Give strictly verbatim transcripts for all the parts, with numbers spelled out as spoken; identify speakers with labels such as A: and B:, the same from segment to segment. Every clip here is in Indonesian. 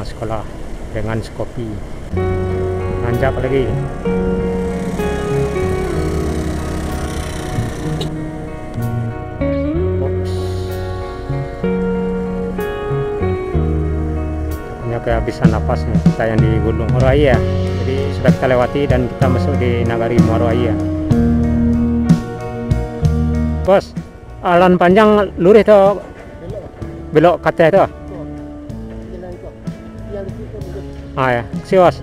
A: sekolah dengan skopi. Nanjak lagi. Kehabisan napas nih kita yang di Gunung Muaro Aiya. Jadi sudah kita lewati dan kita masuk di Nagari Muaro Aiya. Bos, alan panjang lurus tuh belok kata itu. Ah ya, si bos.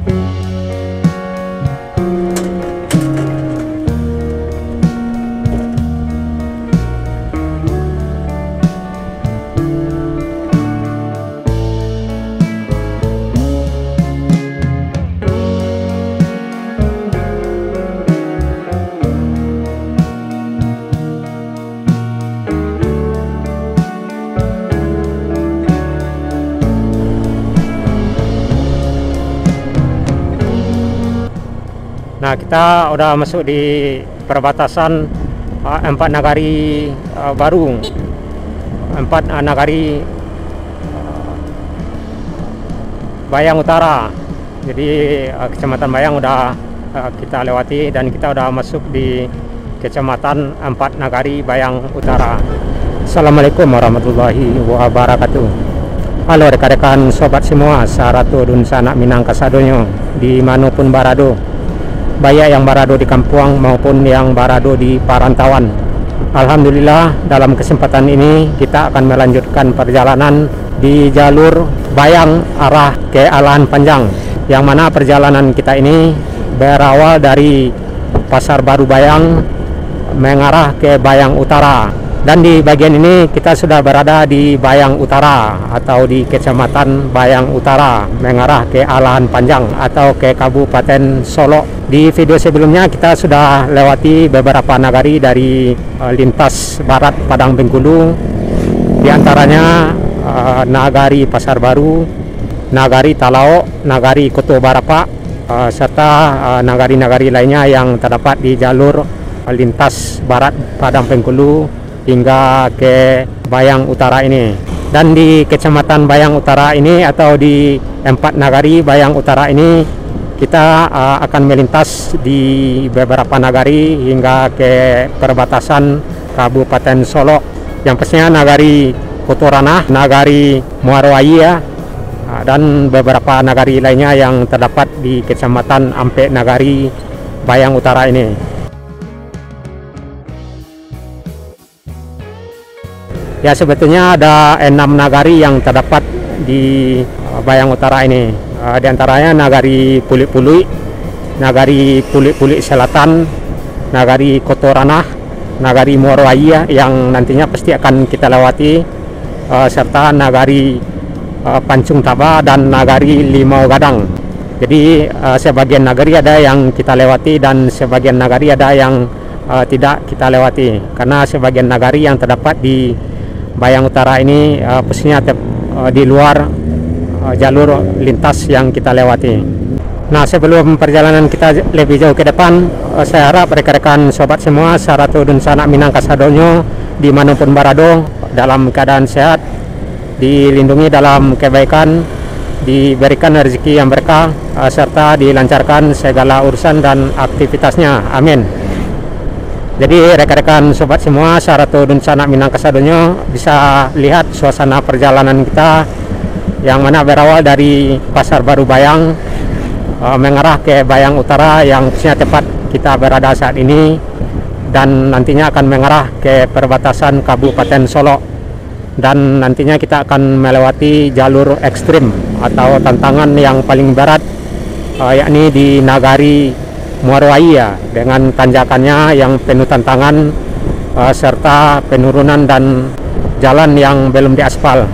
A: Nah, kita udah masuk di perbatasan uh, empat nagari uh, baru, empat uh, nagari uh, Bayang Utara. Jadi uh, Kecamatan Bayang udah uh, kita lewati dan kita udah masuk di Kecamatan empat Nagari Bayang Utara. Assalamualaikum warahmatullahi wabarakatuh. Halo rekan-rekan sobat semua, saratu dun sanak minang kasadonyo dimanapun barado, baik yang barado di kampung maupun yang barado di perantauan. Alhamdulillah, dalam kesempatan ini kita akan melanjutkan perjalanan di jalur Bayang arah ke Alan Panjang, yang mana perjalanan kita ini berawal dari Pasar Baru Bayang mengarah ke Bayang Utara. Dan di bagian ini kita sudah berada di Bayang Utara atau di Kecamatan Bayang Utara mengarah ke Alan Panjang atau ke Kabupaten Solok. Di video sebelumnya kita sudah lewati beberapa nagari dari uh, lintas barat Padang Bengkulu, di antaranya uh, Nagari Pasar Baru, Nagari Talao, Nagari Koto Barapa, uh, serta uh, nagari-nagari lainnya yang terdapat di jalur uh, lintas barat Padang Bengkulu hingga ke Bayang Utara ini. Dan di Kecamatan Bayang Utara ini atau di empat nagari Bayang Utara ini kita uh, akan melintas di beberapa nagari hingga ke perbatasan Kabupaten Solok, yang pastinya nagari Kotoranah, nagari Muaro Aiya, uh, dan beberapa nagari lainnya yang terdapat di Kecamatan Ampe Nagari Bayang Utara ini. Ya, sebetulnya ada enam nagari yang terdapat di uh, Bayang Utara ini. Uh, di antaranya Nagari Pulik-Pulik, Nagari Pulik-Pulik Selatan, Nagari Kotoranah, Nagari Muaro Aiya yang nantinya pasti akan kita lewati, uh, serta Nagari uh, Pancung Taba dan Nagari Limau Gadang. Jadi uh, sebagian nagari ada yang kita lewati dan sebagian nagari ada yang uh, tidak kita lewati, karena sebagian nagari yang terdapat di Bayang Utara ini uh, posisinya uh, di luar uh, jalur lintas yang kita lewati. Nah, sebelum perjalanan kita lebih jauh ke depan, uh, saya harap rekan-rekan sobat semua, saratu dun sanak minang kasadonyo dimanapun barado, dalam keadaan sehat, dilindungi dalam kebaikan, diberikan rezeki yang berkah, uh, serta dilancarkan segala urusan dan aktivitasnya. Amin. Jadi rekan-rekan sobat semua, saratu dun sanak minang kasadonyo, bisa lihat suasana perjalanan kita yang mana berawal dari Pasar Baru Bayang uh, mengarah ke Bayang Utara, yang pastinya tepat kita berada saat ini, dan nantinya akan mengarah ke perbatasan Kabupaten Solok, dan nantinya kita akan melewati jalur ekstrim atau tantangan yang paling berat, uh, yakni di Nagari Muaro Aiya dengan tanjakannya yang penuh tantangan, uh, serta penurunan dan jalan yang belum diaspal.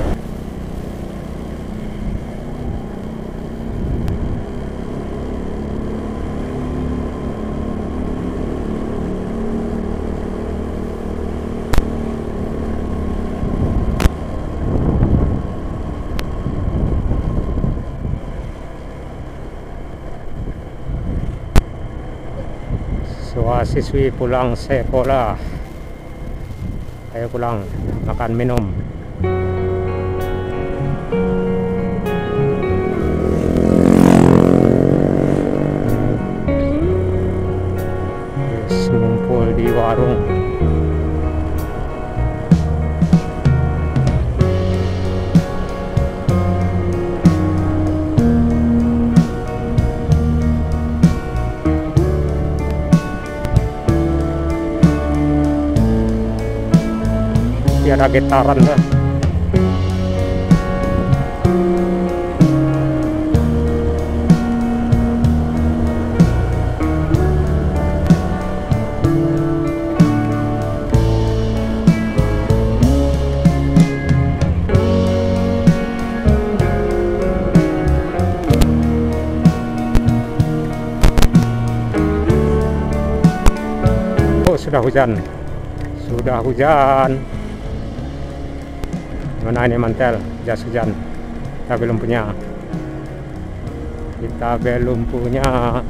A: Semua siswi pulang sekolah, ayo pulang makan minum. warung. Ada getaran dah. Oh, sudah hujan. Sudah hujan. Mana ini mantel jas hujan? Kita belum punya. Kita belum punya.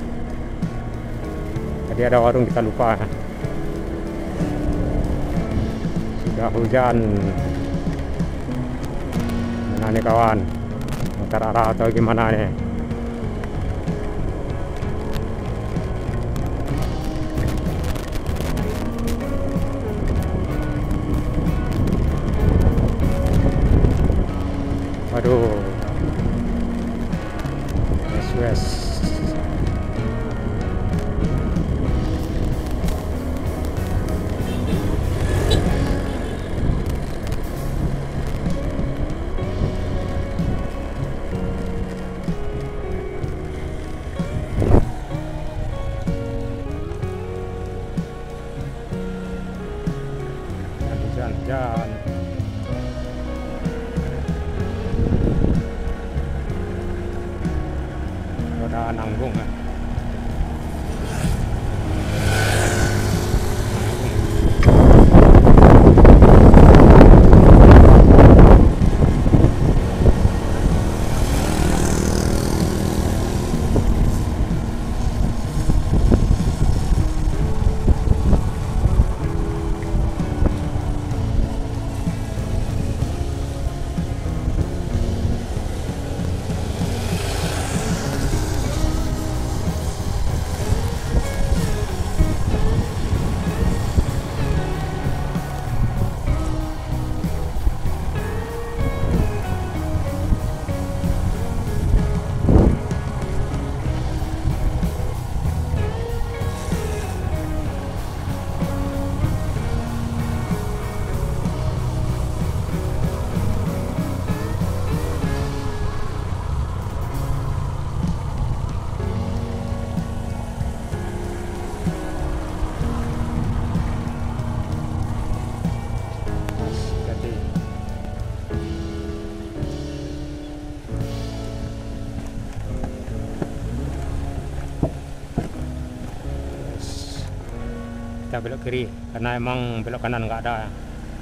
A: Tadi ada warung kita lupa. Sudah hujan. Mana nih kawan? Mutar arah atau gimana nih? Waduh, S W S. Hujan-hujan. Roda nanggung ya. Kita belok kiri karena emang belok kanan nggak ada.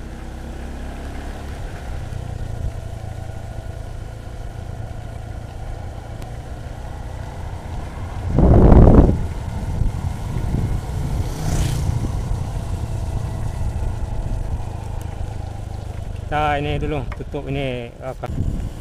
A: Kita ini dulu tutup ini apa?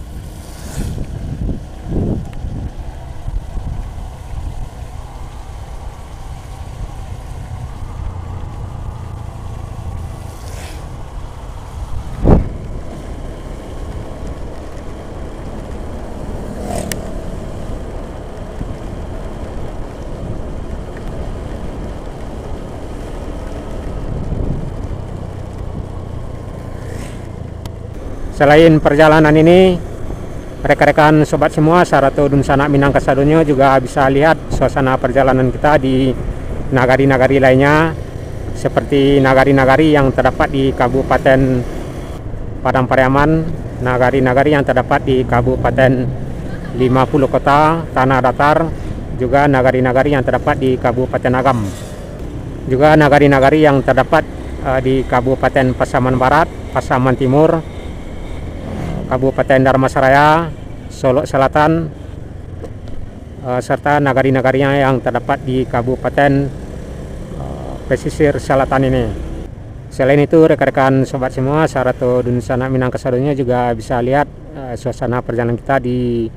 A: Selain perjalanan ini, rekan-rekan sobat semua Sarato Dun Sanak Minang Kasadonyo juga bisa lihat suasana perjalanan kita di nagari-nagari lainnya, seperti nagari-nagari yang terdapat di Kabupaten Padang Pariaman, nagari-nagari yang terdapat di Kabupaten lima puluh Kota Tanah Datar, juga nagari-nagari yang terdapat di Kabupaten Agam, juga nagari-nagari yang terdapat uh, di Kabupaten Pasaman Barat, Pasaman Timur, Kabupaten Dharmasaraya, Solok Selatan, uh, serta nagari-nagarinya yang terdapat di Kabupaten uh, Pesisir Selatan ini. Selain itu, rekan-rekan sobat semua Sarato Dun Sanak Minang Kasadonyo juga bisa lihat uh, suasana perjalanan kita di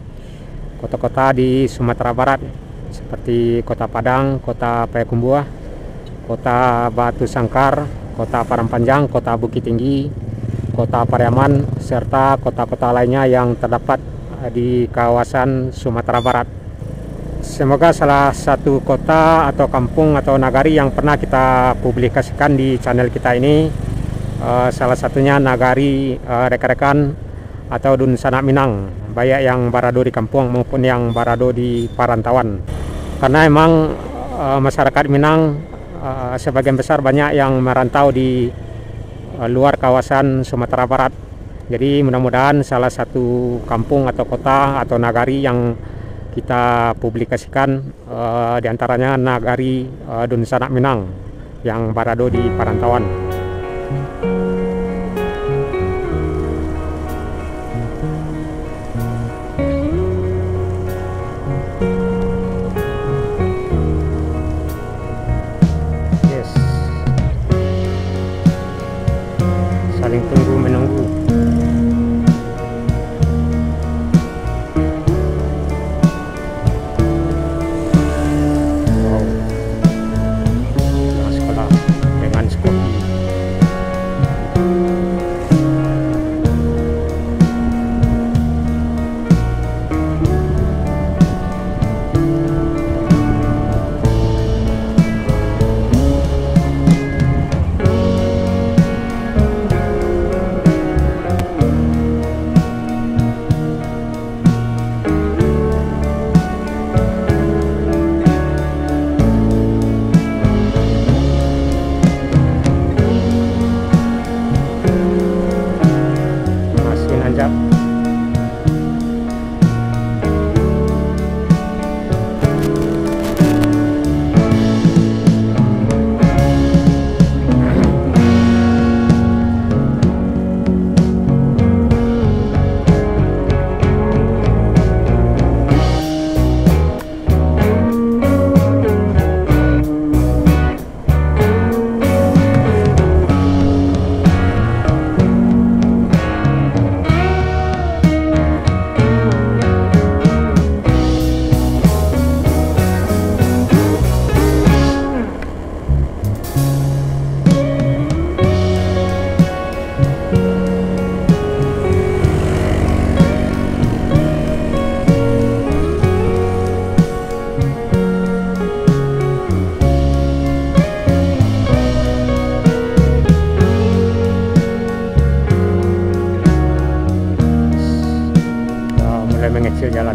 A: kota-kota di Sumatera Barat, seperti Kota Padang, Kota Payakumbuh, Kota Batu Sangkar, Kota Parangpanjang, Kota Bukit Tinggi, Kota Pariaman, serta kota-kota lainnya yang terdapat di kawasan Sumatera Barat. Semoga salah satu kota atau kampung atau nagari yang pernah kita publikasikan di channel kita ini, uh, salah satunya nagari uh, rekan-rekan atau Dun Sanak Minang, baik yang barado di kampung maupun yang barado di perantauan. Karena emang uh, masyarakat Minang uh, sebagian besar banyak yang merantau di uh, luar kawasan Sumatera Barat. Jadi mudah-mudahan salah satu kampung atau kota atau nagari yang kita publikasikan uh, diantaranya nagari uh, Dun Sanak Minang yang barado di perantauan. Yes, saling tunggu menunggu. Mengecil jalan.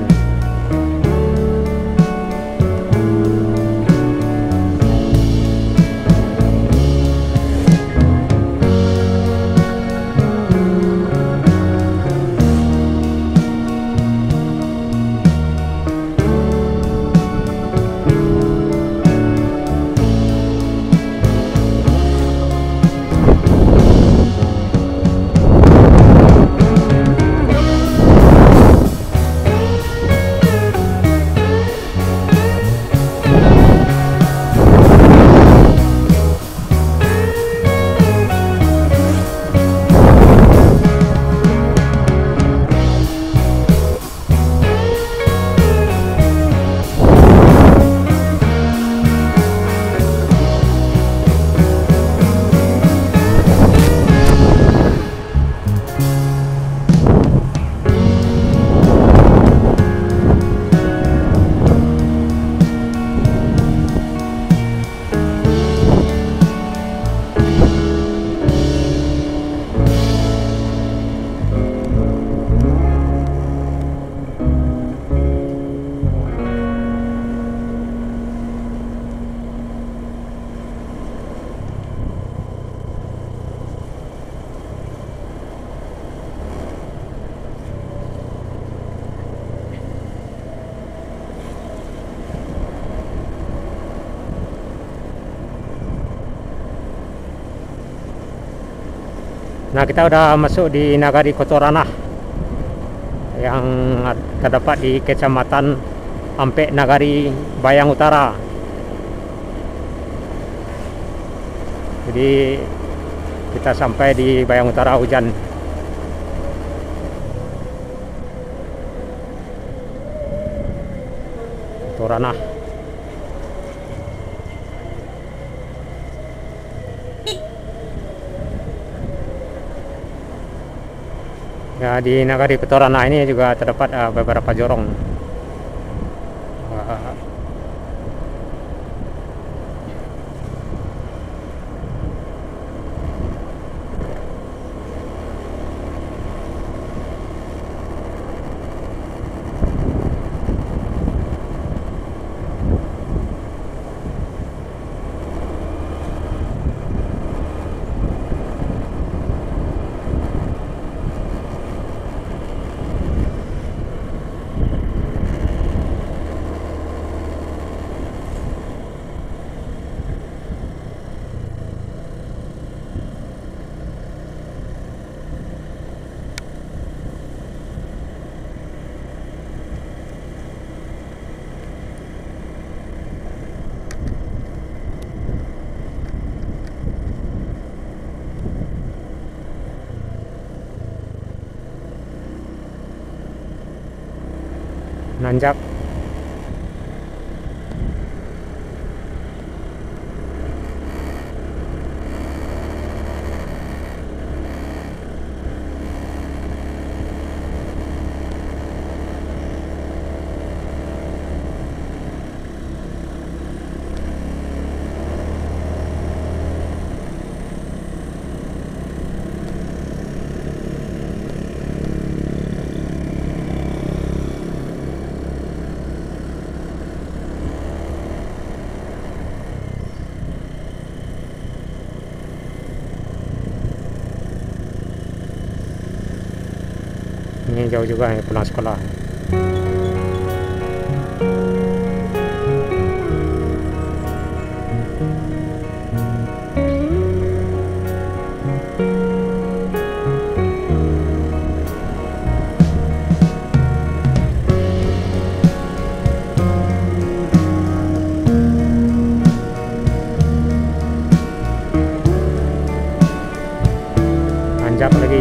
A: Nah, kita udah masuk di Nagari Kotoranah yang terdapat di Kecamatan Ampek Nagari, Bayang Utara. Jadi kita sampai di Bayang Utara hujan. Kotoranah. Ya, di Nagari Petorana ini juga terdapat uh, beberapa jorong. Uh, Nanjak. Ini jauh juga ya pulang sekolah. Nanjak lagi.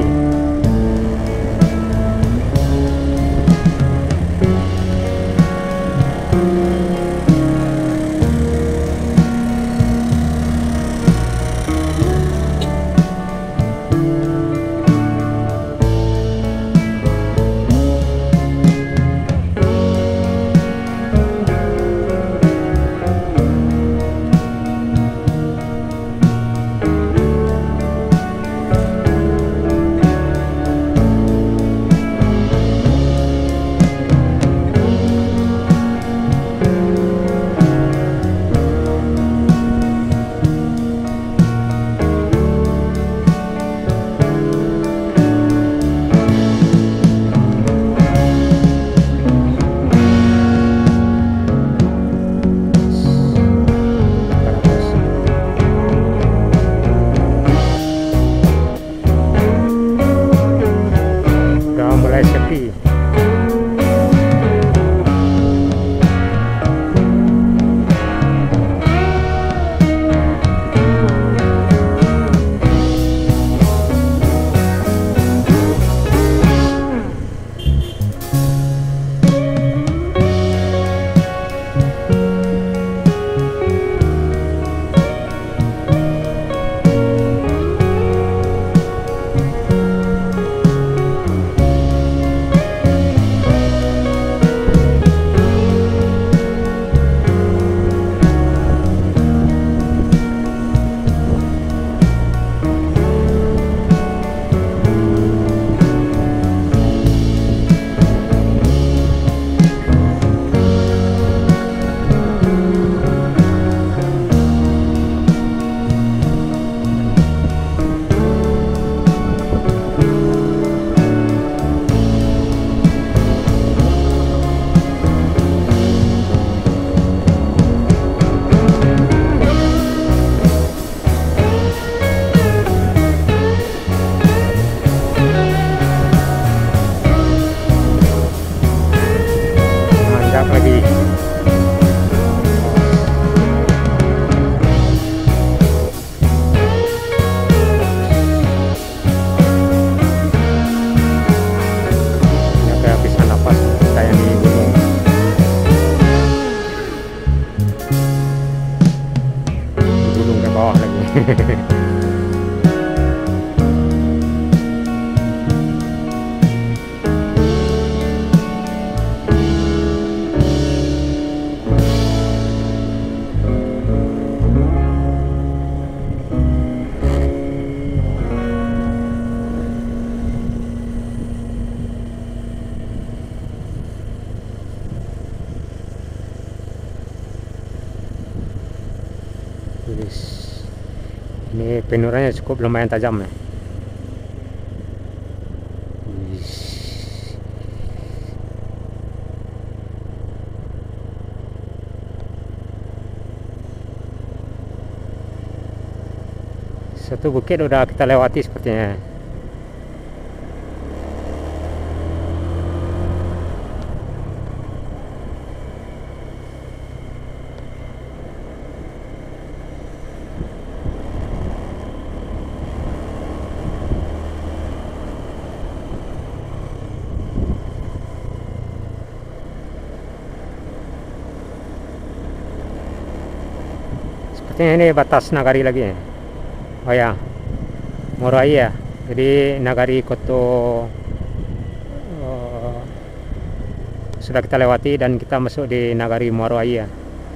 A: Ini penurannya cukup lumayan tajam ya. Satu bukit udah kita lewati sepertinya. Sepertinya ini batas nagari lagi ya. Oh ya, Moroai ya. Jadi nagari Koto uh, sudah kita lewati dan kita masuk di nagari Moroai ya.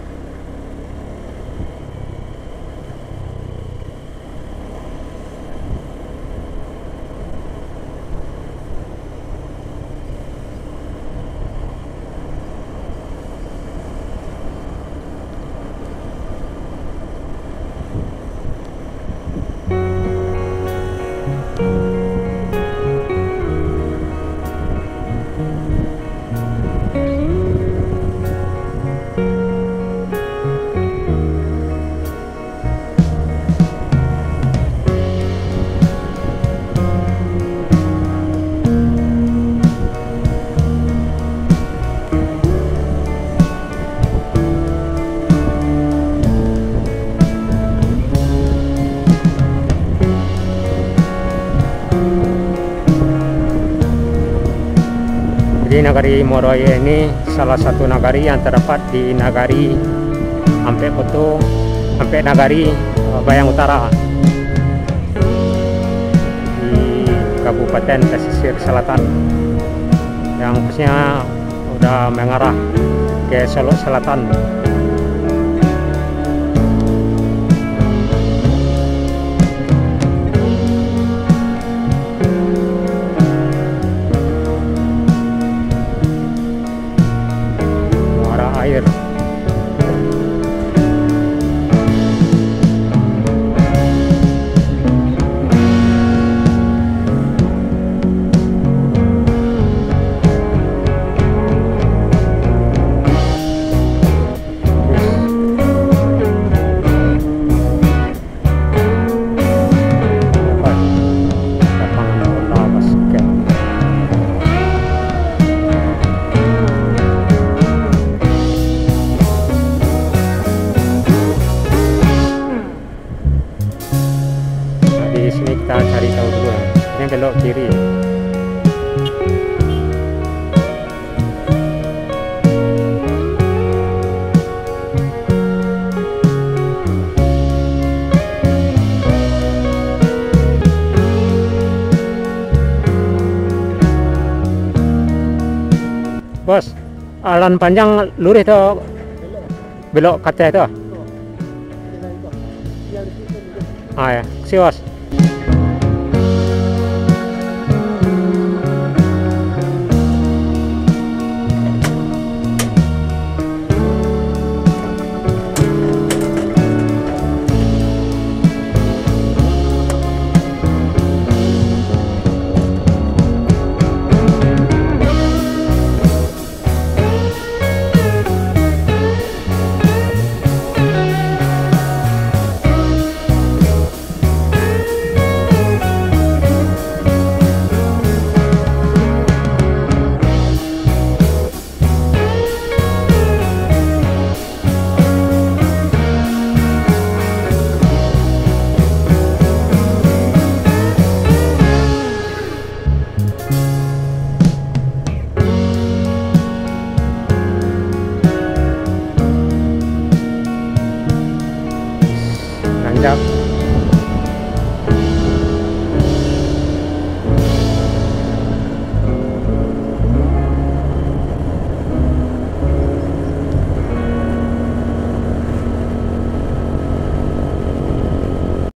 A: Jadi nagari Moroai ini salah satu nagari yang terdapat di nagari Ampek Koto, Ampek Nagari Bayang Utara di Kabupaten Pesisir Selatan, yang khususnya udah mengarah ke Solo Selatan. Air. Di sini kita cari tahu dulu. Ini belok kiri. Bos, alan panjang lurus tuh belok kata itu. Ah ya, si bos. Nanjak